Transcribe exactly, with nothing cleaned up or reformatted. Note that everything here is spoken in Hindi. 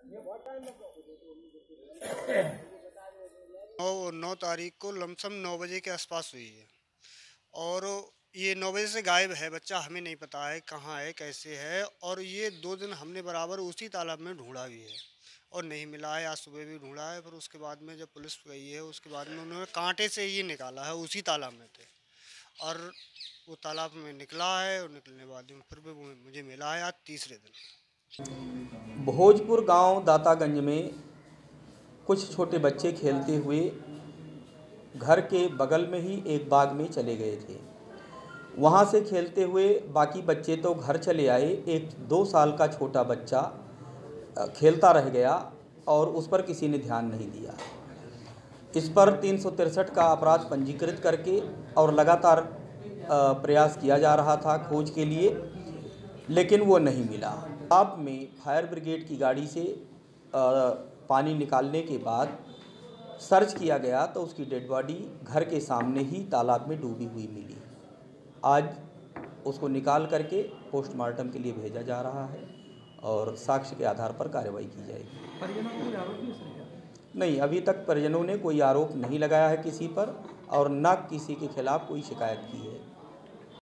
नौ नौ तारीख को लमसम नौ बजे के आसपास हुई है और ये नौ बजे से गायब है बच्चा। हमें नहीं पता है कहाँ है कैसे है। और ये दो दिन हमने बराबर उसी तालाब में ढूंढा भी है और नहीं मिला है। आज सुबह भी ढूंढा है, फिर उसके बाद में जब पुलिस गई है उसके बाद में उन्होंने कांटे से ये निकाला है। उसी तालाब में थे और वो तालाब में निकला है और निकलने के बाद में फिर भी वो मुझे मिला है आज तीसरे दिन। भोजपुर गांव दातागंज में कुछ छोटे बच्चे खेलते हुए घर के बगल में ही एक बाग में चले गए थे। वहां से खेलते हुए बाकी बच्चे तो घर चले आए। एक दो साल का छोटा बच्चा खेलता रह गया और उस पर किसी ने ध्यान नहीं दिया। इस पर तीन सौ तिरसठ का अपराध पंजीकृत करके और लगातार प्रयास किया जा रहा था खोज के लिए, लेकिन वो नहीं मिला। तालाब में फायर ब्रिगेड की गाड़ी से पानी निकालने के बाद सर्च किया गया तो उसकी डेड बॉडी घर के सामने ही तालाब में डूबी हुई मिली। आज उसको निकाल करके पोस्टमार्टम के लिए भेजा जा रहा है और साक्ष्य के आधार पर कार्रवाई की जाएगी। परिजनों को कोई आरोप नहीं? नहीं, अभी तक परिजनों ने कोई आरोप नहीं लगाया है किसी पर और न किसी के खिलाफ कोई शिकायत की है।